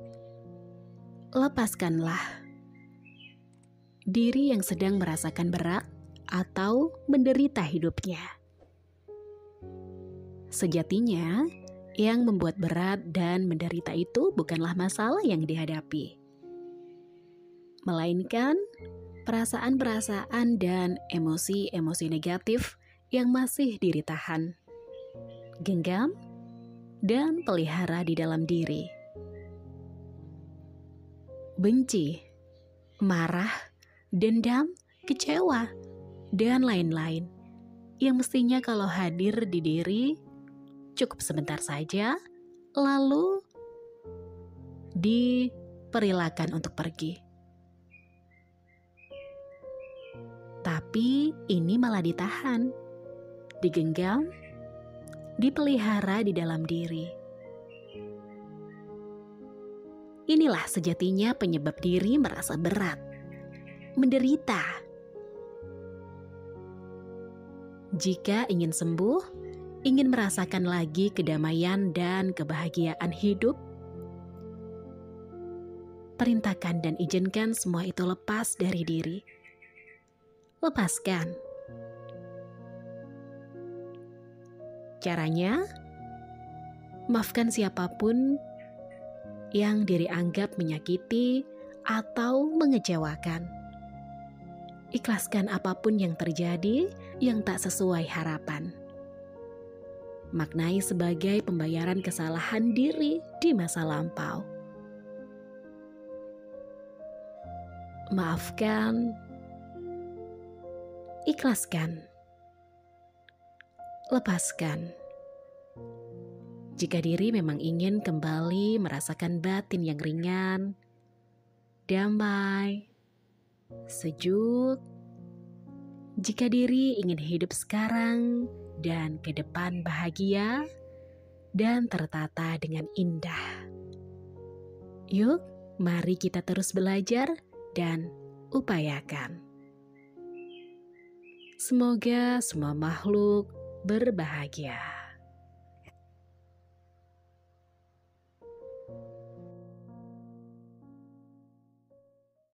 Lepaskanlah diri yang sedang merasakan berat atau menderita hidupnya. Sejatinya, yang membuat berat dan menderita itu bukanlah masalah yang dihadapi, melainkan perasaan-perasaan dan emosi-emosi negatif yang masih diri tahan, genggam, dan pelihara di dalam diri. Benci, marah, dendam, kecewa, dan lain-lain yang mestinya kalau hadir di diri cukup sebentar saja, lalu diperilakan untuk pergi. Tapi ini malah ditahan, digenggam, dipelihara di dalam diri. Inilah sejatinya penyebab diri merasa berat, menderita. Jika ingin sembuh, ingin merasakan lagi kedamaian dan kebahagiaan hidup, perintahkan dan izinkan semua itu lepas dari diri. Lepaskan. Caranya, maafkan siapapun yang diri anggap menyakiti atau mengecewakan. Ikhlaskan apapun yang terjadi yang tak sesuai harapan. Maknai sebagai pembayaran kesalahan diri di masa lampau. Maafkan, ikhlaskan, lepaskan. Jika diri memang ingin kembali merasakan batin yang ringan, damai, sejuk, jika diri ingin hidup sekarang dan ke depan bahagia dan tertata dengan indah, yuk mari kita terus belajar dan upayakan. Semoga semua makhluk berbahagia.